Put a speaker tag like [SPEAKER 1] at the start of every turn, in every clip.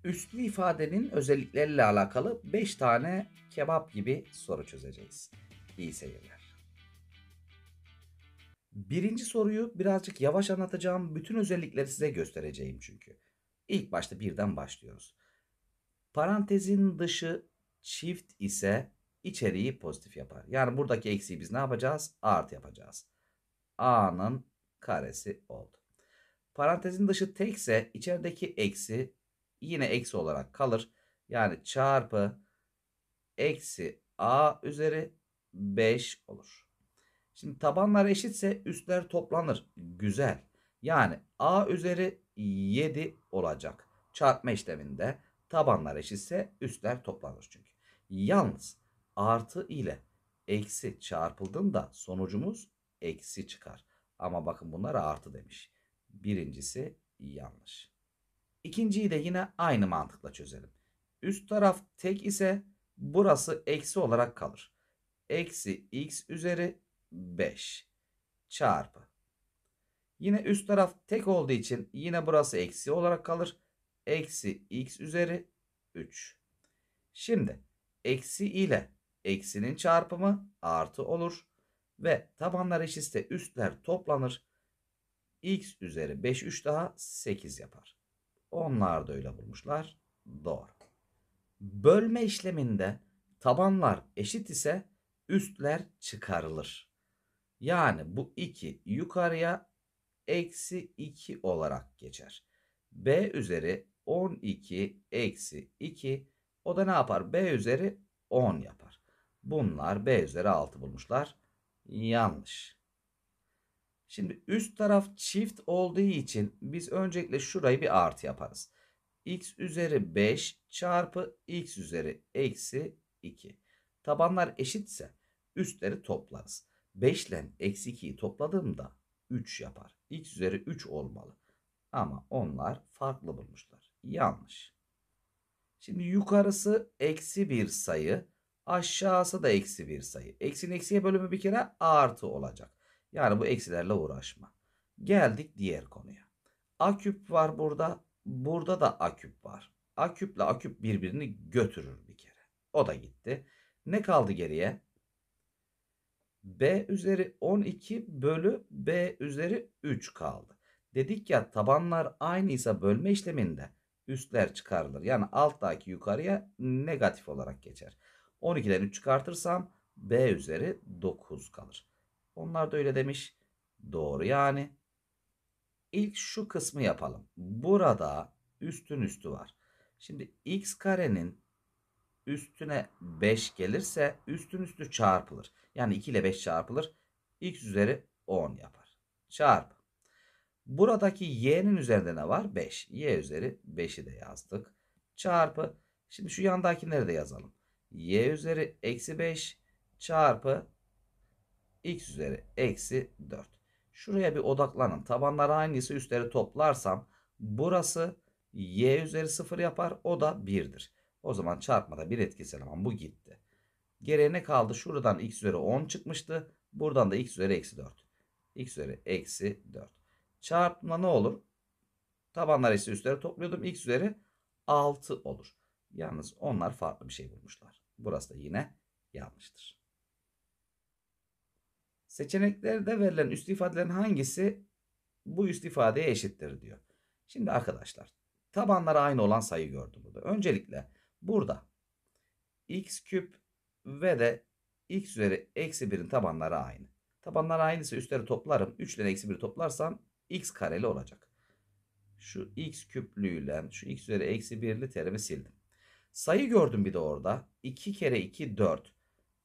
[SPEAKER 1] Üslü ifadenin özellikleriyle alakalı 5 tane kebap gibi soru çözeceğiz. İyi seyirler. Birinci soruyu birazcık yavaş anlatacağım. Bütün özellikleri size göstereceğim çünkü. İlk başta birden başlıyoruz. Parantezin dışı çift ise içeriği pozitif yapar. Yani buradaki eksiği biz ne yapacağız? Artı yapacağız. A'nın karesi oldu. Parantezin dışı tekse içerideki eksi yine eksi olarak kalır. Yani çarpı eksi a üzeri 5 olur. Şimdi tabanlar eşitse üstler toplanır. Güzel. Yani a üzeri 7 olacak. Çarpma işleminde tabanlar eşitse üstler toplanır çünkü. Yalnız artı ile eksi çarpıldığında sonucumuz eksi çıkar. Ama bakın bunlar artı demiş. Birincisi yanlış. İkinciyi de yine aynı mantıkla çözelim. Üst taraf tek ise burası eksi olarak kalır. Eksi x üzeri 5 çarpı. Yine üst taraf tek olduğu için yine burası eksi olarak kalır. Eksi x üzeri 3. Şimdi eksi ile eksinin çarpımı artı olur. Ve tabanlar eşitse üstler toplanır. X üzeri 5 3 daha 8 yapar. Onlar da öyle bulmuşlar. Doğru. Bölme işleminde tabanlar eşit ise üstler çıkarılır. Yani bu 2 yukarıya eksi 2 olarak geçer. B üzeri 12 eksi 2 o da ne yapar? B üzeri 10 yapar. Bunlar B üzeri 6 bulmuşlar. Yanlış. Şimdi üst taraf çift olduğu için biz öncelikle şurayı bir artı yaparız. X üzeri 5 çarpı x üzeri eksi 2. Tabanlar eşitse üstleri toplarız. 5 ile eksi 2'yi topladığımda 3 yapar. X üzeri 3 olmalı. Ama onlar farklı bulmuşlar. Yanlış. Şimdi yukarısı eksi bir sayı. Aşağısı da eksi bir sayı. Eksinin eksiye bölümü bir kere artı olacak. Yani bu eksilerle uğraşma. Geldik diğer konuya. A küp var burada. Burada da A küp var. A küple A küp birbirini götürür bir kere. O da gitti. Ne kaldı geriye? B üzeri 12 bölü B üzeri 3 kaldı. Dedik ya tabanlar aynıysa bölme işleminde üstler çıkarılır. Yani alttaki yukarıya negatif olarak geçer. 12'den 3 çıkartırsam B üzeri 9 kalır. Onlar da öyle demiş. Doğru yani. İlk şu kısmı yapalım. Burada üstün üstü var. Şimdi x karenin üstüne 5 gelirse üstün üstü çarpılır. Yani 2 ile 5 çarpılır. X üzeri 10 yapar. Çarpı. Buradaki y'nin üzerinde ne var? 5. Y üzeri 5'i de yazdık. Çarpı. Şimdi şu yandakileri de yazalım. Y üzeri eksi 5 çarpı x üzeri eksi 4. Şuraya bir odaklanın. Tabanlar aynıysa üstleri toplarsam burası y üzeri 0 yapar. O da 1'dir. O zaman çarpmada bir etkisi eleman bu gitti. Geriye ne kaldı? Şuradan x üzeri 10 çıkmıştı. Buradan da x üzeri eksi 4. X üzeri eksi 4. Çarpma ne olur? Tabanlar ise üstleri topluyordum. X üzeri 6 olur. Yalnız onlar farklı bir şey bulmuşlar. Burası da yine yanlıştır. Seçeneklerde verilen üslü ifadelerin hangisi bu üslü ifadeye eşittir diyor. Şimdi arkadaşlar tabanları aynı olan sayı gördüm burada. Öncelikle burada x küp ve de x üzeri eksi 1'in tabanları aynı. Tabanlar aynıysa üstleri toplarım. 3 ile eksi 1'i toplarsam x kareli olacak. Şu x küplüğüyle şu x üzeri eksi 1'li terimi sildim. Sayı gördüm bir de orada. 2 kere 2 4.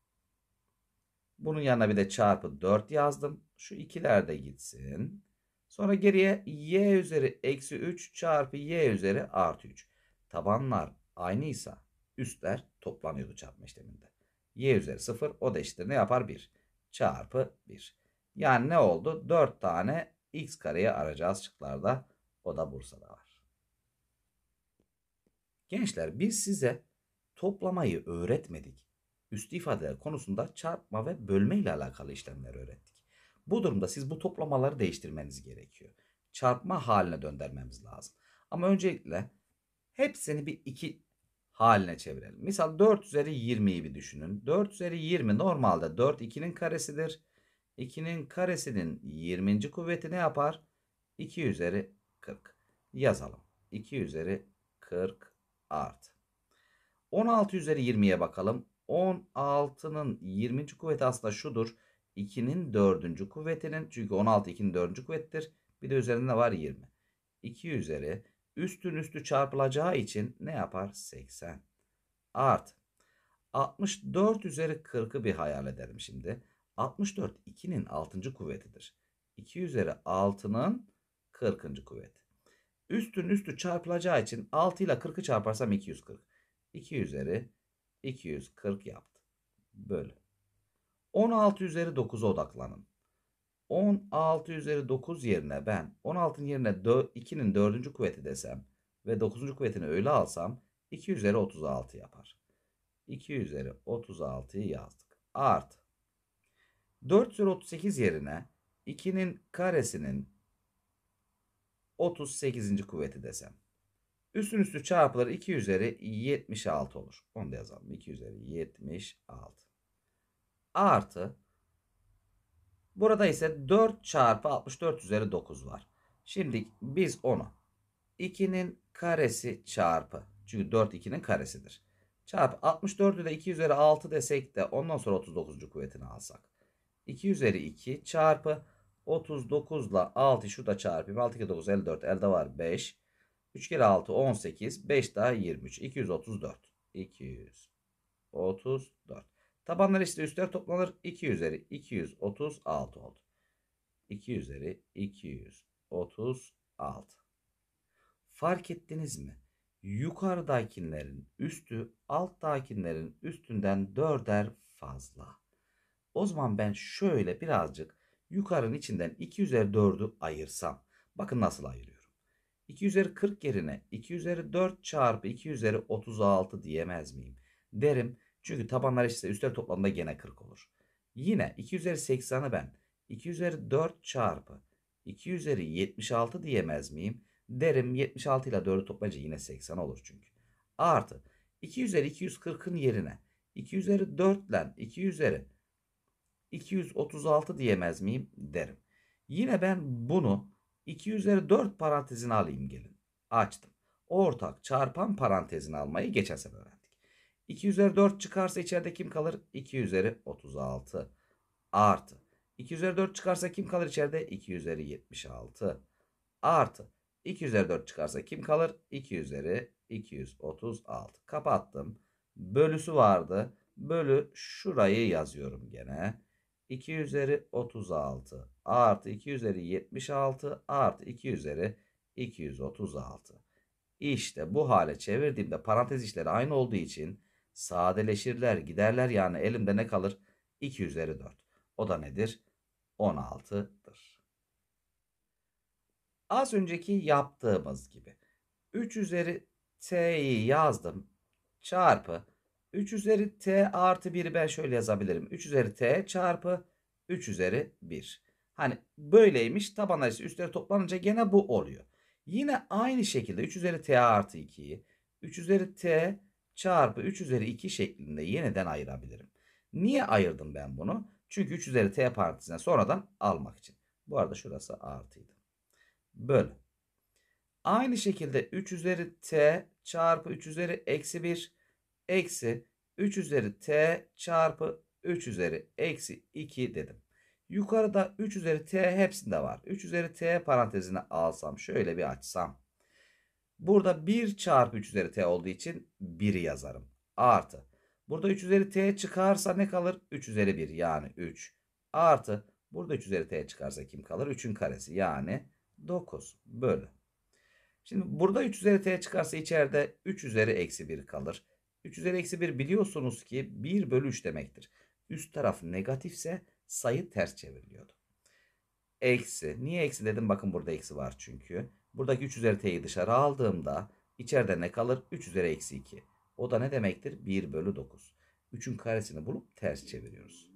[SPEAKER 1] Bunun yanına bir de çarpı 4 yazdım. Şu ikiler de gitsin. Sonra geriye y üzeri eksi 3 çarpı y üzeri artı 3. Tabanlar aynıysa üstler toplanıyordu çarpma işleminde. Y üzeri 0 o da eşittir. Ne yapar? 1 çarpı 1. Yani ne oldu? 4 tane x kareye arayacağız şıklarda. O da Bursa'da var. Gençler biz size toplamayı öğretmedik. Üstü ifadeler konusunda çarpma ve bölme ile alakalı işlemler öğrettik. Bu durumda siz bu toplamaları değiştirmeniz gerekiyor. Çarpma haline döndürmemiz lazım. Ama öncelikle Hepsini bir 2 haline çevirelim. Misal 4 üzeri 20'yi bir düşünün. 4 üzeri 20 normalde 4 2'nin karesidir. 2'nin karesinin 20. kuvveti ne yapar? 2 üzeri 40. Yazalım. 2 üzeri 40 artı. 16 üzeri 20'ye bakalım. 16'nın 20. kuvveti aslında şudur. 2'nin 4. kuvvetinin, çünkü 16 2'nin 4. kuvvettir. Bir de üzerinde var 20. 2 üzeri üstün üstü çarpılacağı için ne yapar? 80 artı. 64 üzeri 40'ı bir hayal edelim şimdi. 64 2'nin 6. kuvvetidir. 2 üzeri 6'nın 40. kuvveti. Üstün üstü çarpılacağı için 6 ile 40'ı çarparsam 240. 2 üzeri 240 yaptı. Bölü. 16 üzeri 9'a odaklanın. 16 üzeri 9 yerine ben 16'nın yerine 2'nin 4. kuvveti desem ve 9. kuvvetini öyle alsam 2 üzeri 36 yapar. 2 üzeri 36'yı yazdık. Artı. 4 üzeri 38 yerine 2'nin karesinin 38. kuvveti desem. Üstün üstü çarpılır 2 üzeri 76 olur. Onu da yazalım. 2 üzeri 76. Artı. Burada ise 4 çarpı 64 üzeri 9 var. Şimdi biz onu 2'nin karesi çarpı. Çünkü 4 2'nin karesidir. Çarpı 64'ü de 2 üzeri 6 desek de ondan sonra 39. kuvvetini alsak. 2 üzeri 2 çarpı 39 ile 6 şurada çarpayım. 6 2 9 54 elde var 5. 3 kere 6 18. 5 daha 23. 234. 234. Tabanlar işte üstler toplanır. 2 üzeri 236 oldu. 2 üzeri 236. Fark ettiniz mi? Yukarıdakilerin üstü alttakilerin üstünden 4'er fazla. O zaman ben şöyle birazcık yukarının içinden 2 üzeri 4'ü ayırsam. Bakın nasıl ayırıyorum. 2 üzeri 40 yerine 2 üzeri 4 çarpı 2 üzeri 36 diyemez miyim? Derim. Çünkü tabanlar eşitse üstler toplamda gene 40 olur. Yine 2 üzeri 80'i ben 2 üzeri 4 çarpı 2 üzeri 76 diyemez miyim? Derim. 76 ile 4'ü toplayınca yine 80 olur çünkü. Artı 2 üzeri 240'ın yerine 2 üzeri 4 ile 2 üzeri 236 diyemez miyim? Derim. Yine ben bunu 2 üzeri 4 parantezine alayım gelin. Açtım. Ortak çarpan parantezine almayı geçen sefer öğrendik. 2 üzeri 4 çıkarsa içeride kim kalır? 2 üzeri 36 artı. 2 üzeri 4 çıkarsa kim kalır içeride? 2 üzeri 76 artı. 2 üzeri 4 çıkarsa kim kalır? 2 üzeri 236. Kapattım. Bölüsü vardı. Bölü şurayı yazıyorum gene. 2 üzeri 36 artı 2 üzeri 76 artı 2 üzeri 236. İşte bu hale çevirdiğimde parantez içleri aynı olduğu için sadeleşirler, giderler, yani elimde ne kalır? 2 üzeri 4. O da nedir? 16'dır. Az önceki yaptığımız gibi 3 üzeri t'yi yazdım. Çarpı 3 üzeri t artı 1'i ben şöyle yazabilirim. 3 üzeri t çarpı 3 üzeri 1. Hani böyleymiş. Tabanlar ise üstleri toplanınca gene bu oluyor. Yine aynı şekilde 3 üzeri t artı 2'yi 3 üzeri t çarpı 3 üzeri 2 şeklinde yeniden ayırabilirim. Niye ayırdım ben bunu? Çünkü 3 üzeri t parantezine sonradan almak için. Bu arada şurası artıydı. Bölü. Aynı şekilde 3 üzeri t çarpı 3 üzeri eksi 1 eksi 3 üzeri t çarpı 3 üzeri eksi 2 dedim. Yukarıda 3 üzeri t hepsinde var. 3 üzeri t parantezine alsam şöyle bir açsam. Burada 1 çarpı 3 üzeri t olduğu için 1'i yazarım. Artı. Burada 3 üzeri t çıkarsa ne kalır? 3 üzeri 1 yani 3. Artı. Burada 3 üzeri t çıkarsa kim kalır? 3'ün karesi yani 9 bölü. Şimdi burada 3 üzeri t çıkarsa içeride 3 üzeri eksi 1 kalır. 3 üzeri eksi 1 biliyorsunuz ki 1 bölü 3 demektir. Üst taraf negatifse sayı ters çevriliyordu. Eksi. Niye eksi dedim? Bakın burada eksi var çünkü. Buradaki 3 üzeri t'yi dışarı aldığımda içeride ne kalır? 3 üzeri eksi 2. O da ne demektir? 1 bölü 9. 3'ün karesini bulup ters çeviriyoruz.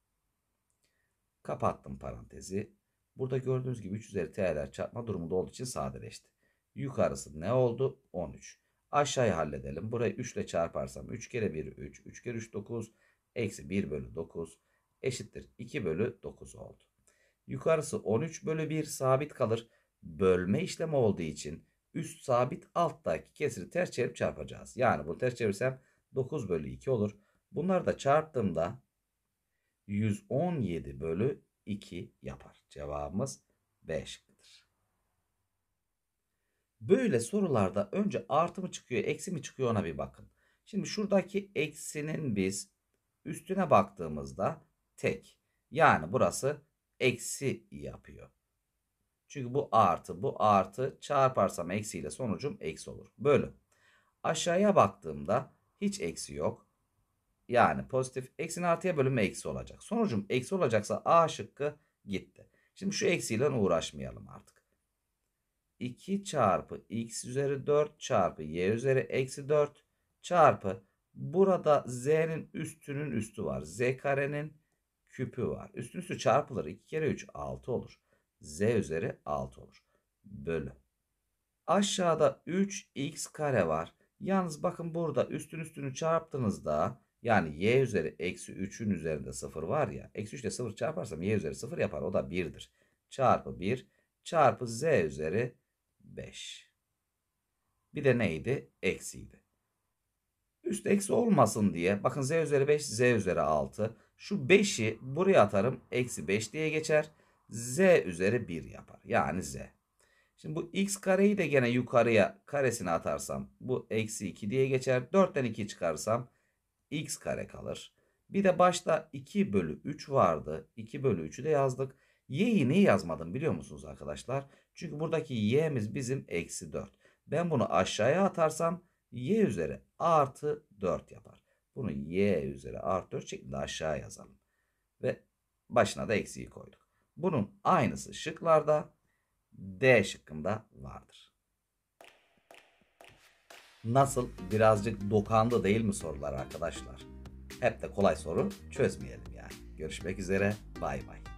[SPEAKER 1] Kapattım parantezi. Burada gördüğünüz gibi 3 üzeri t'ler çarpma durumunda olduğu için sadeleşti. Yukarısı ne oldu? 13. Aşağıyı halledelim. Burayı 3 ile çarparsam 3 kere 1 3. 3 kere 3 9. Eksi 1 bölü 9 eşittir 2 bölü 9 oldu. Yukarısı 13 bölü 1 sabit kalır. Bölme işlemi olduğu için üst sabit, alttaki kesiri ters çevirip çarpacağız. Yani bunu ters çevirsem 9 bölü 2 olur. Bunları da çarptığımda 117 bölü 2 yapar. Cevabımız B şıkkıdır. Böyle sorularda önce artı mı çıkıyor, eksi mi çıkıyor ona bir bakın. Şimdi şuradaki eksinin biz üstüne baktığımızda tek. Yani burası eksi yapıyor. Çünkü bu artı çarparsam eksiyle sonucum eksi olur. Bölü. Aşağıya baktığımda hiç eksi yok. Yani pozitif eksinin artıya bölümü eksi olacak. Sonucum eksi olacaksa A şıkkı gitti. Şimdi şu eksiyle uğraşmayalım artık. 2 çarpı x üzeri 4 çarpı y üzeri eksi 4 çarpı burada z'nin üstünün üstü var. Z karenin küpü var. Üstün üstü çarpılır. 2 kere 3 6 olur. Z üzeri 6 olur. Bölü. Aşağıda 3x kare var. Yalnız bakın burada üstün üstünü çarptığınızda yani y üzeri eksi 3'ün üzerinde 0 var ya. Eksi 3 ile 0 çarparsam y üzeri 0 yapar. O da 1'dir. Çarpı 1 çarpı z üzeri 5. Bir de neydi? Eksiydi. Üst eksi olmasın diye bakın z üzeri 5 z üzeri 6. Şu 5'i buraya atarım. Eksi 5 diye geçer. Z üzeri 1 yapar. Yani z. Şimdi bu x kareyi de gene yukarıya karesine atarsam bu eksi 2 diye geçer. 4'ten 2 çıkarsam x kare kalır. Bir de başta 2 bölü 3 vardı. 2 bölü 3'ü de yazdık. Y'yi niye yazmadım biliyor musunuz arkadaşlar? Çünkü buradaki y'miz bizim eksi 4. Ben bunu aşağıya atarsam y üzeri artı 4 yapar. Bunu y üzeri artı 4 şeklinde aşağı yazalım. Ve başına da eksiği koyduk. Bunun aynısı şıklarda D şıkkında vardır. Nasıl? Birazcık dokandı değil mi sorular arkadaşlar? Hep de kolay soru çözmeyelim yani. Görüşmek üzere. Bay bay.